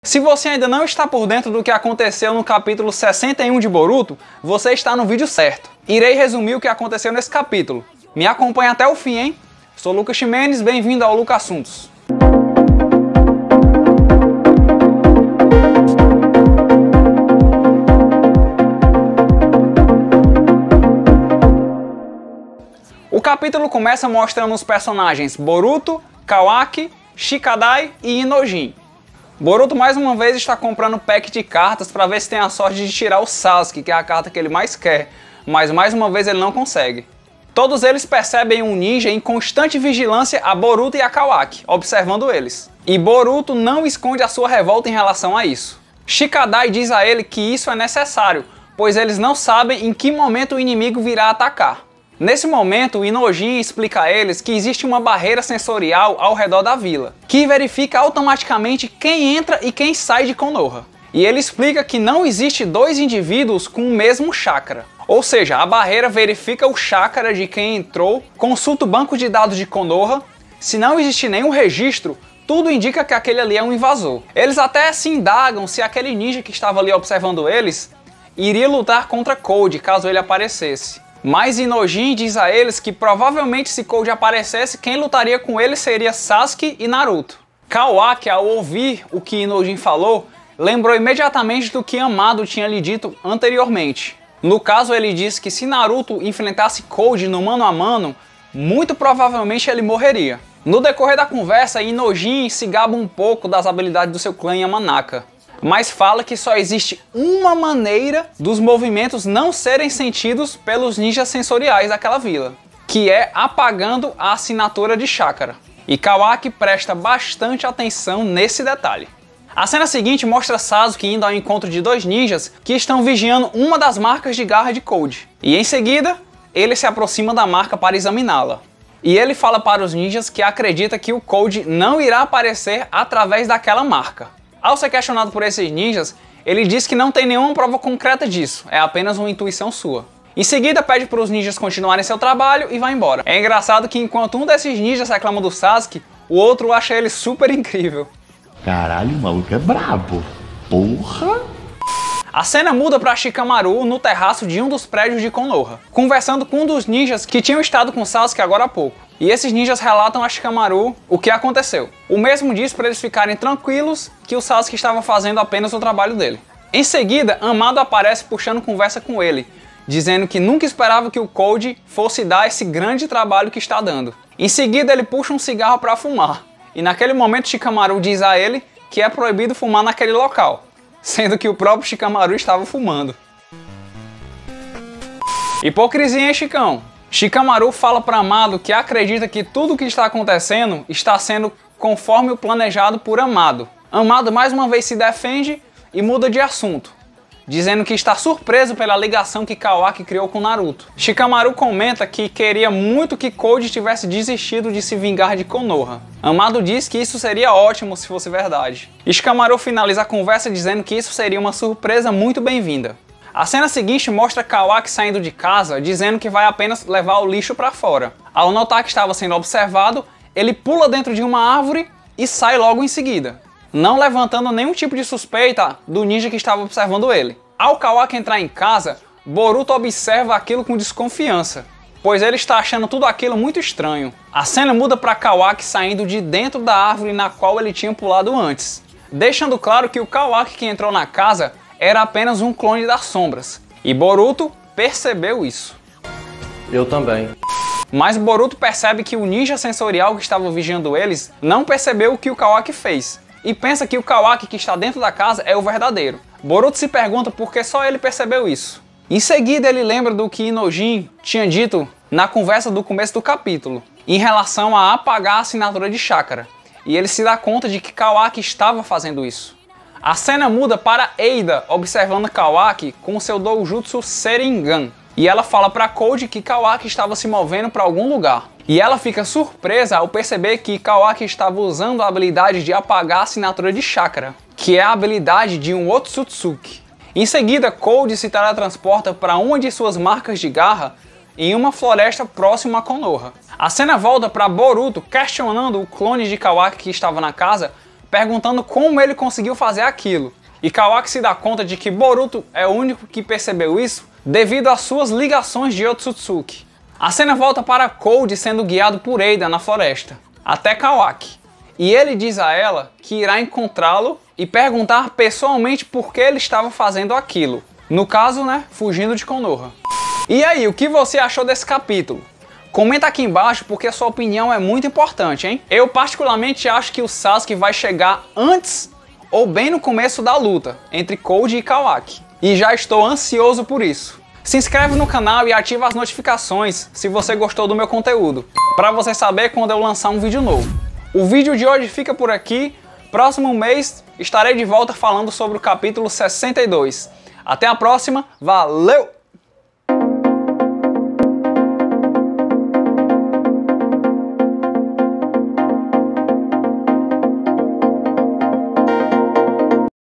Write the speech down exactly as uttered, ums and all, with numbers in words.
Se você ainda não está por dentro do que aconteceu no capítulo sessenta e um de Boruto, você está no vídeo certo. Irei resumir o que aconteceu nesse capítulo. Me acompanhe até o fim, hein? Sou Lucas Ximenes, bem-vindo ao Lucas Assuntos. O capítulo começa mostrando os personagens Boruto, Kawaki, Shikadai e Inojin. Boruto mais uma vez está comprando pack de cartas para ver se tem a sorte de tirar o Sasuke, que é a carta que ele mais quer, mas mais uma vez ele não consegue. Todos eles percebem um ninja em constante vigilância a Boruto e a Kawaki, observando eles. E Boruto não esconde a sua revolta em relação a isso. Shikadai diz a ele que isso é necessário, pois eles não sabem em que momento o inimigo virá atacar. Nesse momento, Inojin explica a eles que existe uma barreira sensorial ao redor da vila, que verifica automaticamente quem entra e quem sai de Konoha. E ele explica que não existe dois indivíduos com o mesmo chakra. Ou seja, a barreira verifica o chakra de quem entrou, consulta o banco de dados de Konoha. Se não existe nenhum registro, tudo indica que aquele ali é um invasor. Eles até se indagam se aquele ninja que estava ali observando eles iria lutar contra Code caso ele aparecesse. Mas Inojin diz a eles que provavelmente se Code aparecesse, quem lutaria com ele seria Sasuke e Naruto. Kawaki, ao ouvir o que Inojin falou, lembrou imediatamente do que Amado tinha lhe dito anteriormente. No caso, ele disse que se Naruto enfrentasse Code no mano a mano, muito provavelmente ele morreria. No decorrer da conversa, Inojin se gaba um pouco das habilidades do seu clã Yamanaka, mas fala que só existe uma maneira dos movimentos não serem sentidos pelos ninjas sensoriais daquela vila, que é apagando a assinatura de chakra. E Kawaki presta bastante atenção nesse detalhe. A cena seguinte mostra Sasuke indo ao encontro de dois ninjas que estão vigiando uma das marcas de garra de Code. E em seguida, ele se aproxima da marca para examiná-la. E ele fala para os ninjas que acredita que o Code não irá aparecer através daquela marca. Ao ser questionado por esses ninjas, ele diz que não tem nenhuma prova concreta disso, é apenas uma intuição sua. Em seguida, pede para os ninjas continuarem seu trabalho e vai embora. É engraçado que enquanto um desses ninjas reclama do Sasuke, o outro acha ele super incrível. Caralho, o maluco é brabo. Porra! A cena muda para Shikamaru no terraço de um dos prédios de Konoha, conversando com um dos ninjas que tinham estado com Sasuke agora há pouco. E esses ninjas relatam a Shikamaru o que aconteceu. O mesmo diz para eles ficarem tranquilos que o Sasuke estava fazendo apenas o trabalho dele. Em seguida, Amado aparece puxando conversa com ele, dizendo que nunca esperava que o Code fosse dar esse grande trabalho que está dando. Em seguida, ele puxa um cigarro para fumar. E naquele momento, Shikamaru diz a ele que é proibido fumar naquele local, sendo que o próprio Shikamaru estava fumando. Hipocrisia, hein, Chicão? Shikamaru fala para Amado que acredita que tudo o que está acontecendo está sendo conforme o planejado por Amado. Amado mais uma vez se defende e muda de assunto, dizendo que está surpreso pela ligação que Kawaki criou com Naruto. Shikamaru comenta que queria muito que Code tivesse desistido de se vingar de Konoha. Amado diz que isso seria ótimo se fosse verdade. E Shikamaru finaliza a conversa dizendo que isso seria uma surpresa muito bem-vinda. A cena seguinte mostra Kawaki saindo de casa, dizendo que vai apenas levar o lixo para fora. Ao notar que estava sendo observado, ele pula dentro de uma árvore e sai logo em seguida, não levantando nenhum tipo de suspeita do ninja que estava observando ele. Ao Kawaki entrar em casa, Boruto observa aquilo com desconfiança, pois ele está achando tudo aquilo muito estranho. A cena muda para Kawaki saindo de dentro da árvore na qual ele tinha pulado antes, deixando claro que o Kawaki que entrou na casa era apenas um clone das sombras, e Boruto percebeu isso. Eu também. Mas Boruto percebe que o ninja sensorial que estava vigiando eles não percebeu o que o Kawaki fez, e pensa que o Kawaki que está dentro da casa é o verdadeiro. Boruto se pergunta por que só ele percebeu isso. Em seguida ele lembra do que Inojin tinha dito na conversa do começo do capítulo, em relação a apagar a assinatura de chakra, e ele se dá conta de que Kawaki estava fazendo isso. A cena muda para Eida observando Kawaki com seu doujutsu Sharingan. E ela fala para Code que Kawaki estava se movendo para algum lugar. E ela fica surpresa ao perceber que Kawaki estava usando a habilidade de apagar a assinatura de chakra, que é a habilidade de um Otsutsuki. Em seguida, Code se teletransporta para uma de suas marcas de garra em uma floresta próxima a Konoha. A cena volta para Boruto questionando o clone de Kawaki que estava na casa, perguntando como ele conseguiu fazer aquilo. E Kawaki se dá conta de que Boruto é o único que percebeu isso devido às suas ligações de Otsutsuki. A cena volta para Cold sendo guiado por Eida na floresta, até Kawaki. E ele diz a ela que irá encontrá-lo e perguntar pessoalmente por que ele estava fazendo aquilo. No caso, né, fugindo de Konoha. E aí, o que você achou desse capítulo? Comenta aqui embaixo porque a sua opinião é muito importante, hein? Eu particularmente acho que o Sasuke vai chegar antes ou bem no começo da luta entre Cold e Kawaki. E já estou ansioso por isso. Se inscreve no canal e ativa as notificações se você gostou do meu conteúdo, para você saber quando eu lançar um vídeo novo. O vídeo de hoje fica por aqui. Próximo mês estarei de volta falando sobre o capítulo sessenta e dois. Até a próxima, valeu!